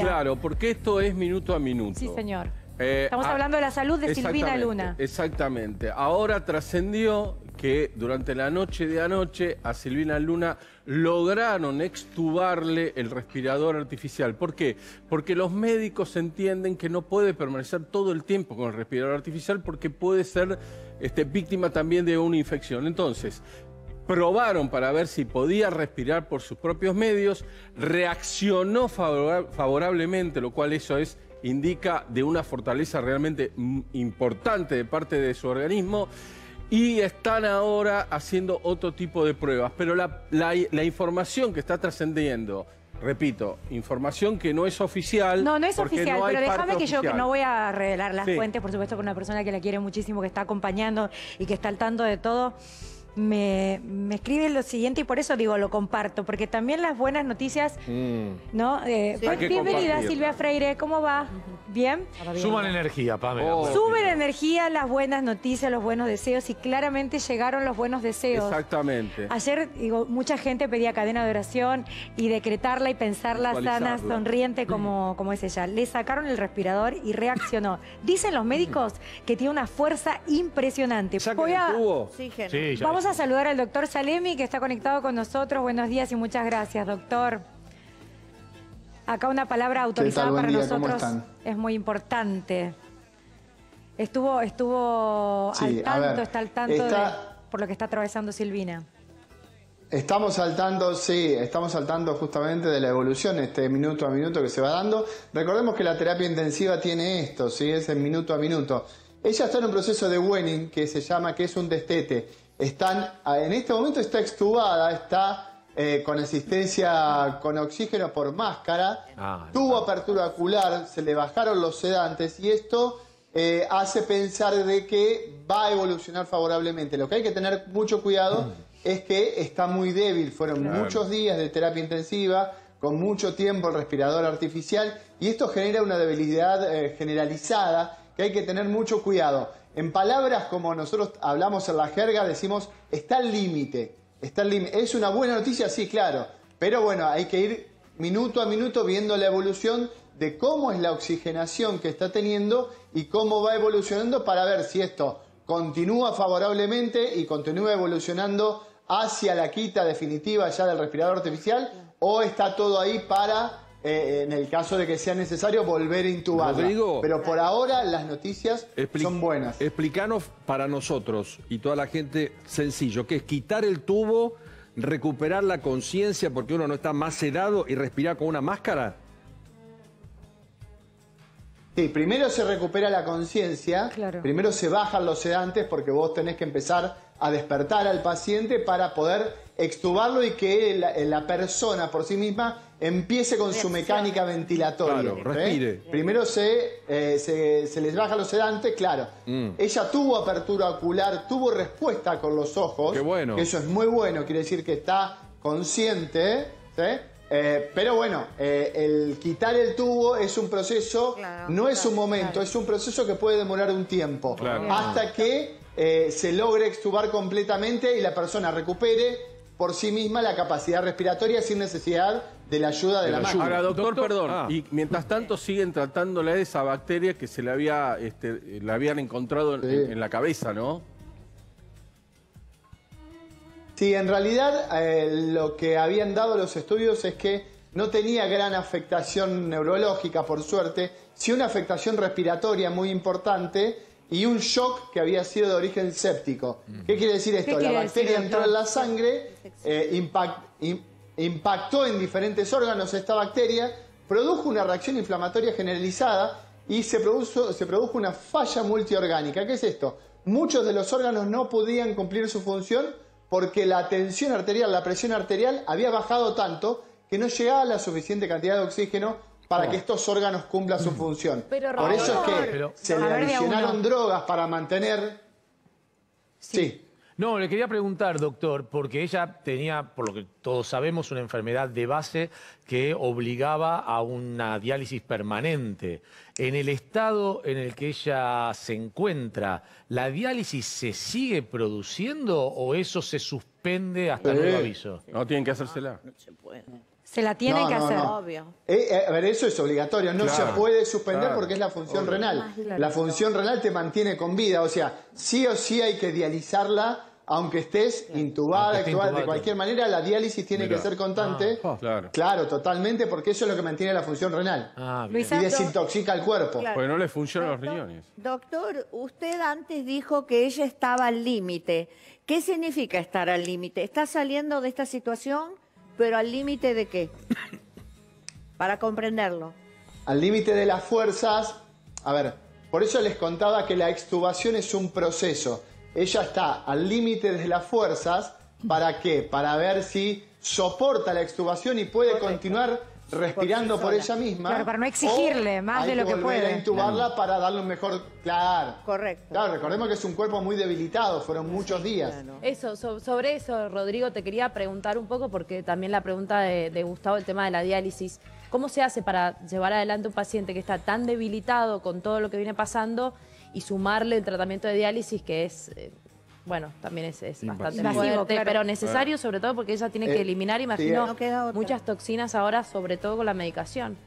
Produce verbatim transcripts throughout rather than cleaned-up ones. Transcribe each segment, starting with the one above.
Claro, porque esto es minuto a minuto. Sí, señor. Eh, Estamos a... hablando de la salud de Silvina Luna. Exactamente. Ahora trascendió que durante la noche de anoche a Silvina Luna lograron extubarle el respirador artificial. ¿Por qué? Porque los médicos entienden que no puede permanecer todo el tiempo con el respirador artificial porque puede ser este, víctima también de una infección. Entonces, probaron para ver si podía respirar por sus propios medios, reaccionó favora- favorablemente, lo cual eso es, indica de una fortaleza realmente importante de parte de su organismo, y están ahora haciendo otro tipo de pruebas. Pero la, la, la información que está trascendiendo, repito, información que no es oficial. No, no es oficial, no pero déjame que oficial. yo que no voy a revelar las Sí. fuentes, por supuesto, con una persona que la quiere muchísimo, que está acompañando y que está al tanto de todo. Me, me escribe lo siguiente y por eso digo, lo comparto, porque también las buenas noticias, Mm. ¿no? Eh, Sí. Hay que bienvenida, compartir. Silvia Freire, ¿cómo va? ¿Bien? Suman energía, Pamela. Oh. Suben energía, las buenas noticias, los buenos deseos, y claramente llegaron los buenos deseos. Exactamente. Ayer, digo, mucha gente pedía cadena de oración y decretarla y pensarla sana, Visualizarla. sonriente como, como es ella. Le sacaron el respirador y reaccionó. Dicen los médicos que tiene una fuerza impresionante. Voy a- Oxígeno. Sí, ya Vamos a saludar al doctor Salemi, que está conectado con nosotros. Buenos días y muchas gracias, doctor. Acá una palabra autorizada Buen para día, ¿cómo nosotros están? es muy importante. Estuvo, estuvo Sí, al a tanto, ver, está al tanto está- de, por lo que está atravesando Silvina. Estamos saltando, sí, estamos saltando justamente de la evolución, este minuto a minuto que se va dando. Recordemos que la terapia intensiva tiene esto, ¿sí? Es el minuto a minuto. Ella está en un proceso de weaning que se llama, que es un destete. Están, en este momento está extubada, está eh, con asistencia con oxígeno por máscara, Ah, tuvo apertura ocular, se le bajaron los sedantes y esto eh, hace pensar de que va a evolucionar favorablemente. Lo que hay que tener mucho cuidado es que está muy débil, fueron Claro. muchos días de terapia intensiva, con mucho tiempo el respirador artificial, y esto genera una debilidad eh, generalizada que hay que tener mucho cuidado. En palabras como nosotros hablamos en la jerga, decimos, está al límite, está al límite. ¿Es una buena noticia? Sí, claro, pero bueno, hay que ir minuto a minuto viendo la evolución de cómo es la oxigenación que está teniendo y cómo va evolucionando para ver si esto continúa favorablemente y continúa evolucionando hacia la quita definitiva ya del respirador artificial, o está todo ahí para, eh, en el caso de que sea necesario, volver a intubarla. Rodrigo. Pero por ahora las noticias Expli- son buenas. Explicanos para nosotros y toda la gente sencillo, que es quitar el tubo, recuperar la conciencia porque uno no está más sedado y respirar con una máscara. Sí, primero se recupera la conciencia, Claro. primero se bajan los sedantes porque vos tenés que empezar a despertar al paciente para poder extubarlo y que la, la persona por sí misma empiece con su mecánica ventilatoria. Claro, ¿sí? respire. Primero se, eh, se, se les bajan los sedantes, claro. Mm. Ella tuvo apertura ocular, tuvo respuesta con los ojos. Qué bueno. Que eso es muy bueno, quiere decir que está consciente, ¿sí? Eh, pero bueno, eh, el quitar el tubo es un proceso, Claro, no es claro, un momento, claro. es un proceso que puede demorar un tiempo. Claro. Hasta que eh, se logre extubar completamente y la persona recupere por sí misma la capacidad respiratoria sin necesidad de la ayuda de, De la, la máquina. Ahora, doctor, Doctor, perdón, ah. y mientras tanto siguen tratándole de esa bacteria que se le había, este, le habían encontrado en, Sí. en la cabeza, ¿no? Sí, en realidad eh, lo que habían dado los estudios es que no tenía gran afectación neurológica, por suerte, sí una afectación respiratoria muy importante y un shock que había sido de origen séptico. ¿Qué quiere decir esto? ¿Qué La quiere bacteria decir, entró doctor? en la sangre, eh, impact- im- impactó en diferentes órganos esta bacteria, produjo una reacción inflamatoria generalizada y se produjo, se produjo una falla multiorgánica. ¿Qué es esto? Muchos de los órganos no podían cumplir su función porque la tensión arterial, la presión arterial había bajado tanto que no llegaba la suficiente cantidad de oxígeno para que estos órganos cumplan su función. Pero, Por eso es que Pero- se A le ver, de a adicionaron uno. drogas para mantener... Sí. No, le quería preguntar, doctor, porque ella tenía, por lo que todos sabemos, una enfermedad de base que obligaba a una diálisis permanente. En el estado en el que ella se encuentra, ¿la diálisis se sigue produciendo o eso se suspende hasta Sí. nuevo aviso? No tienen que hacérsela. No se puede. Se la tiene No, que no, hacer. no. Obvio. Eh, eh, a ver, eso es obligatorio, no Claro, se puede suspender claro, porque es la función obvio. renal. Claro. La función renal te mantiene con vida, o sea, sí o sí hay que dializarla, aunque estés intubada, Aunque esté actuada, de intubada. cualquier manera, la diálisis tiene Mirá. que ser constante. Ah, claro. Claro, totalmente, porque eso es lo que mantiene la función renal. Ah, bien. Luis, Y Exacto. desintoxica el cuerpo. Claro. Porque no le funcionan los Doctor- riñones. Doctor, usted antes dijo que ella estaba al límite. ¿Qué significa estar al límite? ¿Está saliendo de esta situación, pero al límite de qué? Para comprenderlo. Al límite de las fuerzas, a ver, por eso les contaba que la extubación es un proceso. Ella está al límite de las fuerzas, ¿para qué? Para ver si soporta la extubación y puede Correcto. continuar respirando Por por, sí sola. ella misma. Claro, para no exigirle o más hay de lo que volver puede. a intubarla para darle un mejor... Claro. Correcto. Claro, recordemos que es un cuerpo muy debilitado, fueron muchos días. Claro. Eso, so- sobre eso, Rodrigo, te quería preguntar un poco, porque también la pregunta de, de Gustavo, el tema de la diálisis. ¿Cómo se hace para llevar adelante un paciente que está tan debilitado con todo lo que viene pasando y sumarle el tratamiento de diálisis, que es, eh, bueno, también es, es bastante Invasivo, fuerte, claro. pero necesario, sobre todo porque ella tiene Eh, que eliminar, imagino, No queda otra. muchas toxinas ahora, sobre todo con la medicación?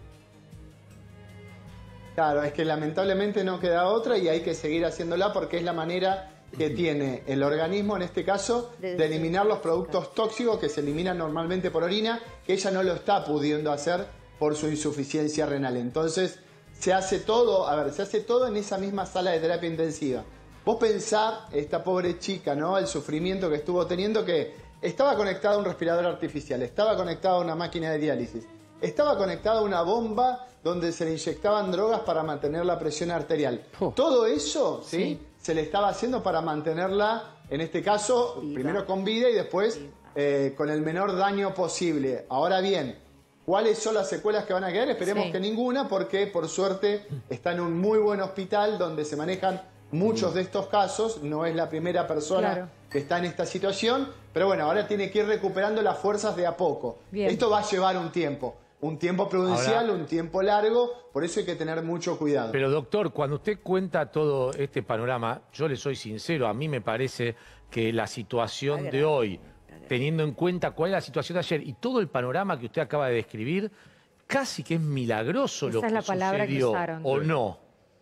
Claro, es que lamentablemente no queda otra y hay que seguir haciéndola porque es la manera que tiene el organismo, en este caso, De de eliminar los productos tóxicos que se eliminan normalmente por orina, que ella no lo está pudiendo hacer por su insuficiencia renal. Entonces, se hace todo, a ver, se hace todo en esa misma sala de terapia intensiva. Vos pensá, esta pobre chica, ¿no? El sufrimiento que estuvo teniendo, que estaba conectada a un respirador artificial, estaba conectada a una máquina de diálisis, estaba conectada a una bomba donde se le inyectaban drogas para mantener la presión arterial. Oh. Todo eso, ¿sí? Sí. Se le estaba haciendo para mantenerla, en este caso, Viva. primero con vida y después eh, con el menor daño posible. Ahora bien, ¿cuáles son las secuelas que van a quedar? Esperemos Sí. que ninguna, porque por suerte está en un muy buen hospital donde se manejan muchos de estos casos. No es la primera persona Claro. que está en esta situación, pero bueno, ahora tiene que ir recuperando las fuerzas de a poco. Bien. Esto va a llevar un tiempo, un tiempo prudencial, Ahora- un tiempo largo, por eso hay que tener mucho cuidado. Pero doctor, cuando usted cuenta todo este panorama, yo le soy sincero, a mí me parece que la situación Está de grave, hoy, teniendo en cuenta cuál es la situación de ayer y todo el panorama que usted acaba de describir, casi que es milagroso Esa lo es que la palabra que sucedió, usaron. ¿o no?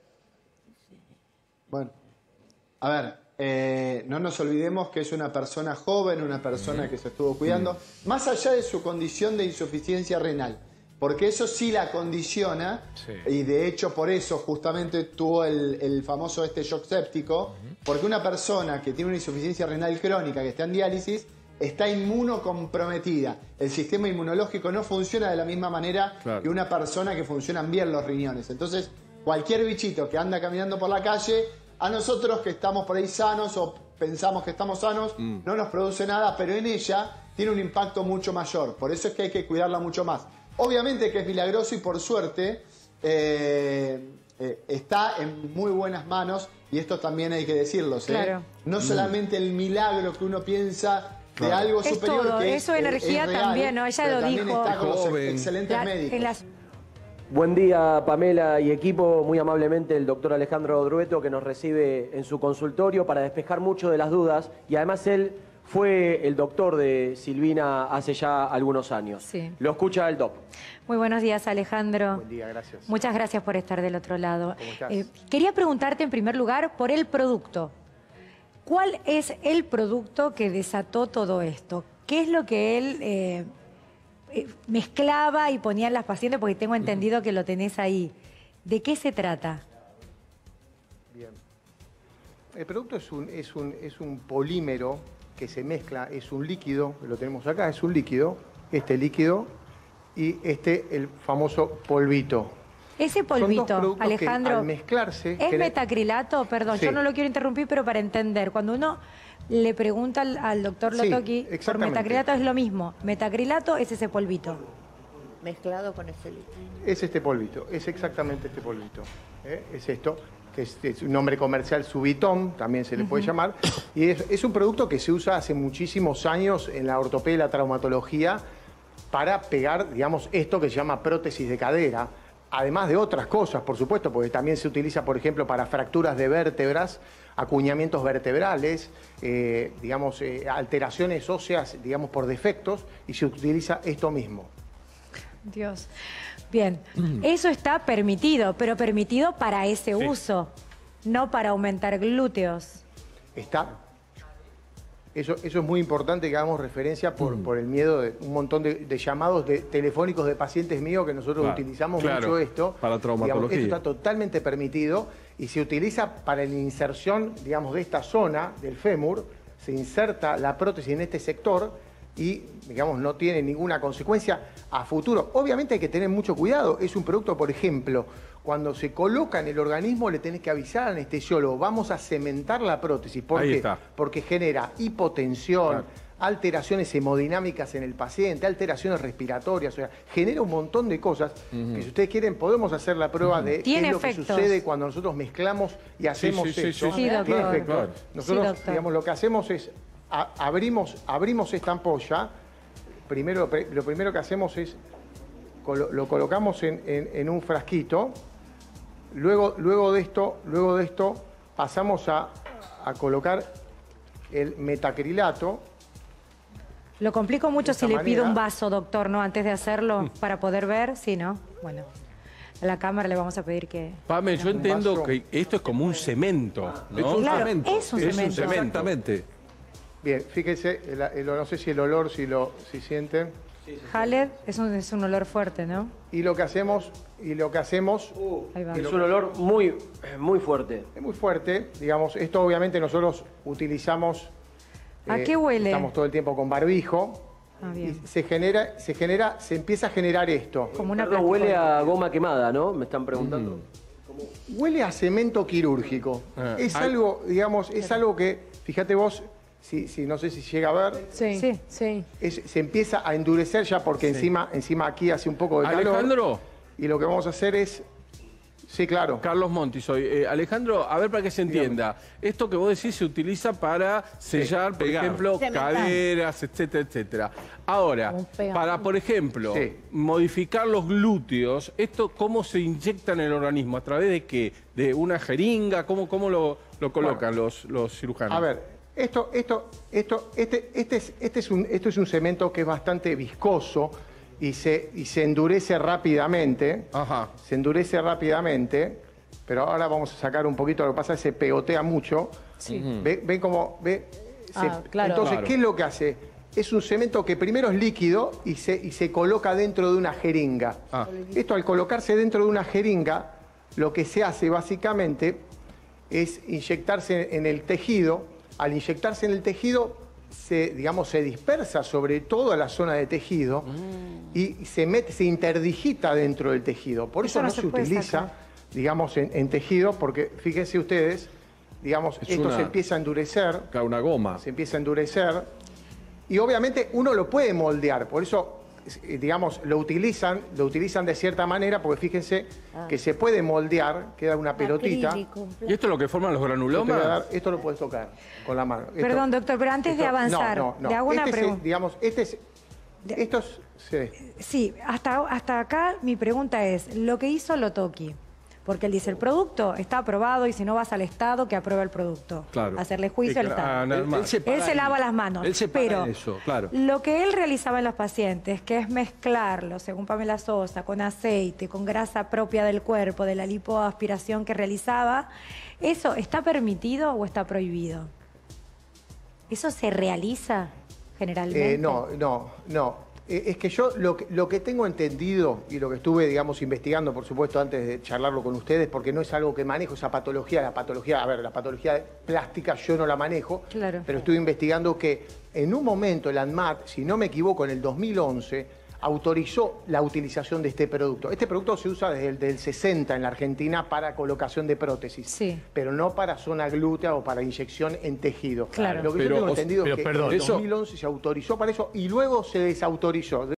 Bueno, a ver, eh, no nos olvidemos que es una persona joven, una persona que se estuvo cuidando, más allá de su condición de insuficiencia renal, porque eso sí la condiciona, Sí. y de hecho por eso justamente tuvo el, el famoso este shock séptico, porque una persona que tiene una insuficiencia renal crónica, que está en diálisis, está inmunocomprometida. El sistema inmunológico no funciona de la misma manera Claro. que una persona que funcionan bien los riñones. Entonces, cualquier bichito que anda caminando por la calle, a nosotros que estamos por ahí sanos o pensamos que estamos sanos, no nos produce nada, pero en ella tiene un impacto mucho mayor. Por eso es que hay que cuidarla mucho más. Obviamente que es milagroso y por suerte eh, eh, está en muy buenas manos, y esto también hay que decirlo, ¿sí? Claro. No solamente el milagro que uno piensa de Claro. algo Es superior, todo, que es su es, energía es real, también, ¿no? Ella pero lo también dijo. está con los Joven. excelentes La- médicos. en las- Buen día, Pamela y equipo. Muy amablemente el doctor Alejandro Drueto, que nos recibe en su consultorio para despejar mucho de las dudas. Y además él fue el doctor de Silvina hace ya algunos años. Sí. Lo escucha el doc. Muy buenos días, Alejandro. Buen día, gracias. Muchas gracias por estar del otro lado. ¿Cómo estás? Eh, quería preguntarte en primer lugar por el producto. ¿Cuál es el producto que desató todo esto? ¿Qué es lo que él eh, eh, mezclaba y ponía en las pacientes? Porque tengo entendido que lo tenés ahí. ¿De qué se trata? Bien. El producto es un, es un, es un polímero que se mezcla, es un líquido, lo tenemos acá, es un líquido, este líquido y este el famoso polvito. Ese Son dos polvito, productos que Alejandro, al mezclarse... ¿es gener- metacrilato? Perdón, Sí. yo no lo quiero interrumpir, pero para entender, cuando uno le pregunta al, al doctor Sí, Lotoki por exactamente. metacrilato es lo mismo. Metacrilato es ese polvito. Mezclado con ese líquido. Es este polvito, es exactamente este polvito. ¿eh? Es esto, que es, es un nombre comercial, Subitón, también se le puede llamar. Y es, es un producto que se usa hace muchísimos años en la ortopedia y la traumatología para pegar, digamos, esto que se llama prótesis de cadera. Además de otras cosas, por supuesto, porque también se utiliza, por ejemplo, para fracturas de vértebras. acuñamientos vertebrales, eh, digamos, eh, alteraciones óseas, digamos, por defectos, y se utiliza esto mismo. Dios. Bien, eso está permitido, pero permitido para ese Sí. uso, no para aumentar glúteos. Está. Eso, eso es muy importante que hagamos referencia por, por el miedo de un montón de, de llamados de, telefónicos de pacientes míos que nosotros Claro, utilizamos claro, mucho esto. para traumatología. Digamos, esto está totalmente permitido y se utiliza para la inserción, digamos, de esta zona del fémur. Se inserta la prótesis en este sector y, digamos, no tiene ninguna consecuencia a futuro. Obviamente hay que tener mucho cuidado. Es un producto, por ejemplo, cuando se coloca en el organismo le tenés que avisar al anestesiólogo, vamos a cementar la prótesis. ¿Por Ahí qué? está. Porque genera hipotensión, Claro. alteraciones hemodinámicas en el paciente, alteraciones respiratorias, o sea, genera un montón de cosas que si ustedes quieren podemos hacer la prueba de qué Tiene es lo que efectos. sucede cuando nosotros mezclamos y hacemos sí, sí, esto. sí, sí, Tiene doctor. efectos. Claro. Nosotros, Sí, doctor. digamos, lo que hacemos es a- abrimos, abrimos esta ampolla. Primero, pre- lo primero que hacemos es colo- lo colocamos en, en- en un frasquito. Luego, luego de esto, luego de esto pasamos a, a colocar el metacrilato. Lo complico mucho De si esta le pido manera. un vaso, doctor, ¿no? Antes de hacerlo, para poder ver, sí, ¿no? Bueno, a la cámara le vamos a pedir que... Pame, yo entiendo vaso. que esto es como un cemento, Es ¿no? un Claro, cemento. es un Es un cemento. cemento. Exactamente. Bien, fíjense, el- el- no sé si el olor, si lo si sienten. Haled es un, es un olor fuerte, ¿no? Y lo que hacemos, y lo que hacemos Ahí va. Es un olor muy, muy fuerte. es muy fuerte, digamos, esto obviamente nosotros utilizamos. ¿A eh, qué huele? Estamos todo el tiempo con barbijo. Ah, Y bien. se genera, se genera, se empieza a generar esto. Como una Perdón, huele plasticola. a goma quemada, ¿no? Me están preguntando. Huele a cemento quirúrgico. Ah, es hay- algo, digamos, es algo que, fíjate vos, si, si no sé si llega a ver, Sí, Sí. sí. es- se empieza a endurecer ya porque encima, encima aquí hace un poco de calor. Alejandro, Y lo que vamos a hacer es, sí, claro. Carlos Monti soy. Eh, Alejandro, a ver para que se entienda. Esto que vos decís se utiliza para sellar, por pegar. ejemplo, Cementar. caderas, etcétera, etcétera. Ahora, Como un pegamento. para, por ejemplo, Sí. modificar los glúteos, ¿esto cómo se inyecta en el organismo? ¿A través de qué? ¿De una jeringa? ¿Cómo, cómo lo, lo colocan los, los cirujanos? A ver, esto, esto, esto, este, este es, este es un, esto es un cemento que es bastante viscoso y se, y se endurece rápidamente. Ajá. Se endurece rápidamente, pero ahora vamos a sacar un poquito, lo que pasa es que se pegotea mucho. Sí. ¿Ve, ven cómo? Ve, Se- Ah, claro. Entonces, Claro. ¿qué es lo que hace? Es un cemento que primero es líquido y se, y se coloca dentro de una jeringa. Ah. Esto al colocarse dentro de una jeringa, lo que se hace básicamente es inyectarse en el tejido. Al inyectarse en el tejido, se, digamos, se dispersa sobre toda la zona de tejido y se mete, se interdigita dentro del tejido. Por eso, Eso no no se se, puede utiliza, sacar. digamos, en, en tejido, porque fíjense ustedes, digamos, Es esto una- se empieza a endurecer, Claro, una goma. se empieza a endurecer y obviamente uno lo puede moldear, por eso eh, digamos lo utilizan, lo utilizan de cierta manera porque fíjense que se puede moldear, queda una pelotita. Acrílico, ¿Y esto es lo que forman los Yo te voy a granulomas? dar- esto lo puedes tocar con la mano. Esto- Perdón, doctor, pero antes de esto- avanzar, no, no, no. le hago una Este es, pregunta. digamos, este es, De- esto es, sí. Sí, hasta, hasta acá mi pregunta es, lo que hizo Lotoki, porque él dice, el producto está aprobado y si no vas al Estado, que aprueba el producto. Claro. Hacerle juicio al Sí, Estado. ah, Él, normal. él se, Él para se ahí. lava las manos, Él se para pero en eso, claro. lo que él realizaba en los pacientes, que es mezclarlo, según Pamela Sosa, con aceite, con grasa propia del cuerpo, de la lipoaspiración que realizaba, ¿eso está permitido o está prohibido? ¿Eso se realiza generalmente? Eh, no, no, no. Eh, Es que yo lo que, lo que tengo entendido y lo que estuve, digamos, investigando, por supuesto, antes de charlarlo con ustedes, porque no es algo que manejo, esa patología, la patología, a ver, la patología plástica yo no la manejo, Claro. pero estuve investigando que en un momento el ANMAT, si no me equivoco, en el dos mil once, autorizó la utilización de este producto. Este producto se usa desde el del sesenta en la Argentina para colocación de prótesis, Sí. pero no para zona glútea o para inyección en tejido. Claro. Lo que Pero, yo tengo o- entendido pero, es que perdón, en el eso- dos mil once se autorizó para eso y luego se desautorizó.